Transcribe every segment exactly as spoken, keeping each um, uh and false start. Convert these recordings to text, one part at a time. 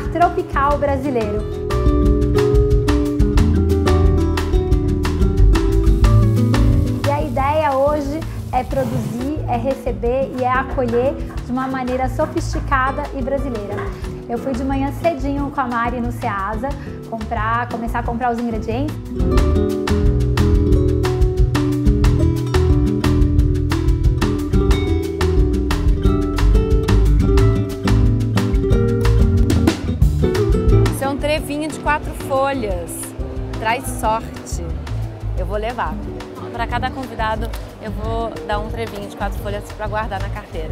tropical brasileiro. E a ideia hoje é produzir, é receber e é acolher de uma maneira sofisticada e brasileira. Eu fui de manhã cedinho com a Mari no Ceasa, comprar, começar a comprar os ingredientes. Isso é um trevinho de quatro folhas, traz sorte. Eu vou levar. Para cada convidado eu vou dar um trevinho de quatro folhas para guardar na carteira.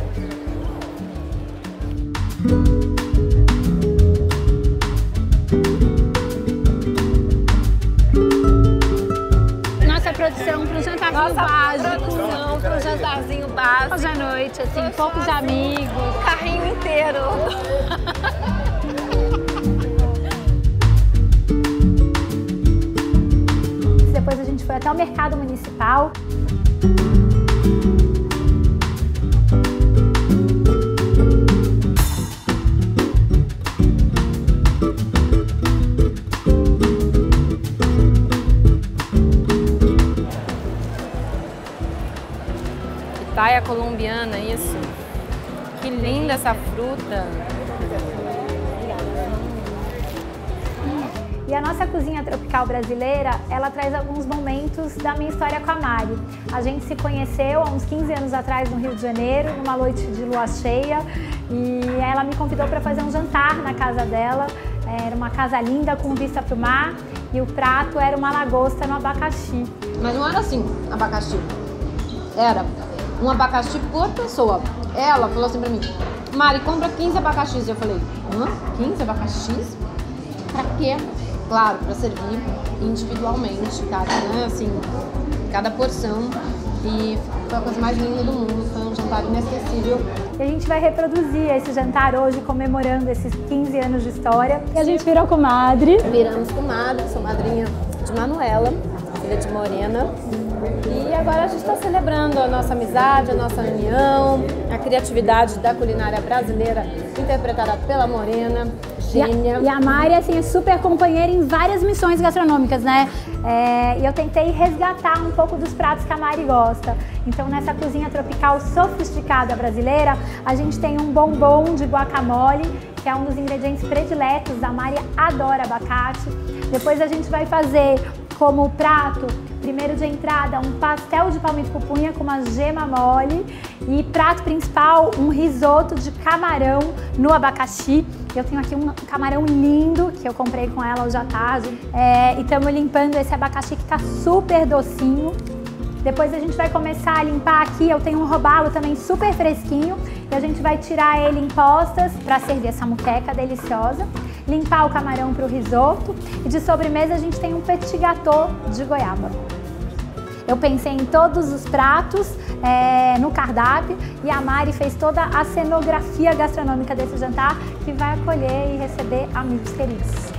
Nossa produção para um jantarzinho Nossa básico. produção para um jantarzinho básico. Hoje à noite, assim, poucos amigos. O carrinho inteiro. Depois a gente foi até o mercado municipal. Pitaia colombiana, isso. Que linda essa fruta. E a nossa cozinha tropical brasileira, ela traz alguns momentos da minha história com a Mari. A gente se conheceu há uns quinze anos atrás no Rio de Janeiro, numa noite de lua cheia, e ela me convidou para fazer um jantar na casa dela. Era uma casa linda com vista para o mar e o prato era uma lagosta no abacaxi. Mas não era assim, abacaxi. Era um abacaxi por pessoa. Ela falou assim pra mim: Mari, compra quinze abacaxis. Eu falei: hã? quinze abacaxis? Pra quê? Claro, para servir individualmente, cada, né, assim, cada porção. E foi a coisa mais linda do mundo, foi um jantar inesquecível. E a gente vai reproduzir esse jantar hoje, comemorando esses quinze anos de história. E a gente virou comadre. Viramos comadre, sou madrinha de Manuela, filha de Morena. E agora a gente está celebrando a nossa amizade, a nossa união, a criatividade da culinária brasileira, interpretada pela Morena. Gênia. E a, e a Mari, assim, é super companheira em várias missões gastronômicas, né? É, e eu tentei resgatar um pouco dos pratos que a Mari gosta. Então, nessa cozinha tropical sofisticada brasileira, a gente tem um bombom de guacamole, que é um dos ingredientes prediletos. A Mari adora abacate. Depois a gente vai fazer como prato, primeiro de entrada, um pastel de palmito pupunha com uma gema mole. E prato principal, um risoto de camarão no abacaxi. Eu tenho aqui um camarão lindo que eu comprei com ela hoje à tarde. É, e estamos limpando esse abacaxi que está super docinho. Depois a gente vai começar a limpar aqui. Eu tenho um robalo também super fresquinho. E a gente vai tirar ele em postas para servir essa moqueca deliciosa. Limpar o camarão para o risoto. E de sobremesa a gente tem um petit gâteau de goiaba. Eu pensei em todos os pratos é, no cardápio e a Mari fez toda a cenografia gastronômica desse jantar que vai acolher e receber amigos queridos.